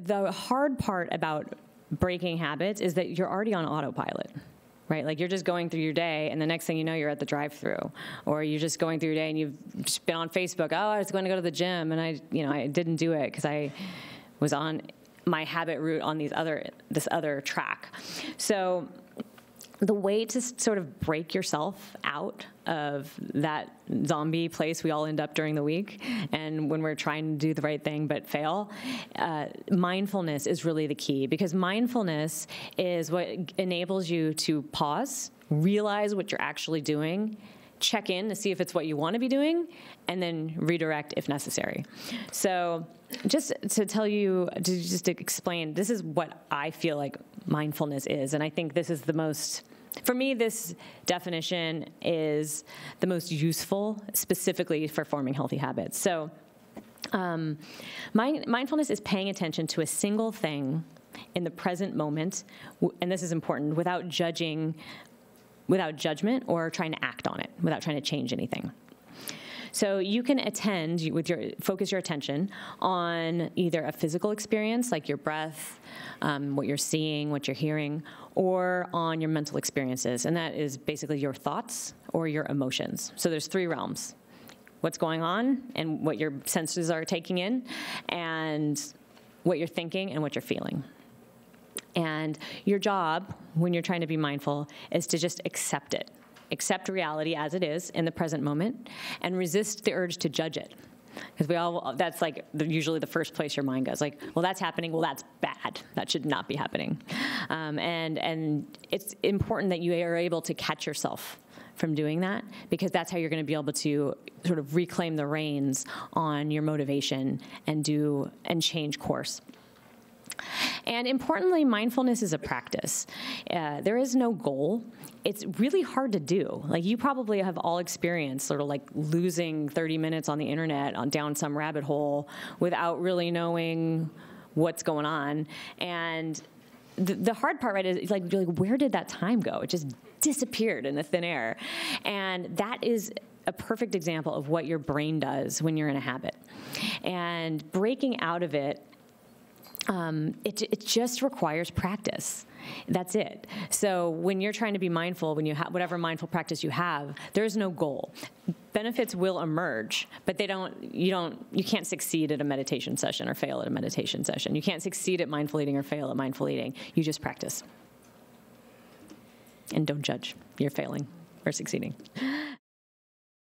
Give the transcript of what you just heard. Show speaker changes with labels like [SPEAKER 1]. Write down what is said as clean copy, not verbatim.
[SPEAKER 1] the hard part about breaking habits is that you're already on autopilot. Right, like you're just going through your day, and the next thing you know, you're at the drive-thru, or you're just going through your day, and you've just been on Facebook. Oh, I was going to go to the gym, and I didn't do it because I was on my habit route on this other track. So the way to sort of break yourself out of that zombie place we all end up during the week, and when we're trying to do the right thing but fail, mindfulness is really the key, because mindfulness is what enables you to pause, realize what you're actually doing, check in to see if it's what you want to be doing, and then redirect if necessary. So just to tell you, to explain, this is what I feel like mindfulness is, and I think this is the most, for me, this definition is the most useful specifically for forming healthy habits. So mindfulness is paying attention to a single thing in the present moment, and this is important, without judgment or trying to act on it, without trying to change anything. So you can focus your attention on either a physical experience, like your breath, what you're seeing, what you're hearing, or on your mental experiences, and that is basically your thoughts or your emotions. So there's 3 realms: what's going on and what your senses are taking in, and what you're thinking and what you're feeling. And your job, when you're trying to be mindful, is to just accept it. Accept reality as it is in the present moment, and resist the urge to judge it. Because that's like usually the first place your mind goes, like, well, that's happening, well, that's bad. That should not be happening. And it's important that you are able to catch yourself from doing that, because that's how you're going to be able to sort of reclaim the reins on your motivation and change course. And importantly, mindfulness is a practice. There is no goal. It's really hard to do. Like, you probably have all experienced sort of like losing 30 minutes on the internet down some rabbit hole without really knowing what's going on. And the hard part, right, is like, you're like, where did that time go? It just disappeared in the thin air. And that is a perfect example of what your brain does when you're in a habit. And breaking out of it, it just requires practice. That's it. So when you're trying to be mindful, when you have whatever mindful practice you have, there is no goal. Benefits will emerge, but you can't succeed at a meditation session or fail at a meditation session. You can't succeed at mindful eating or fail at mindful eating. You just practice. And don't judge. You're failing or succeeding.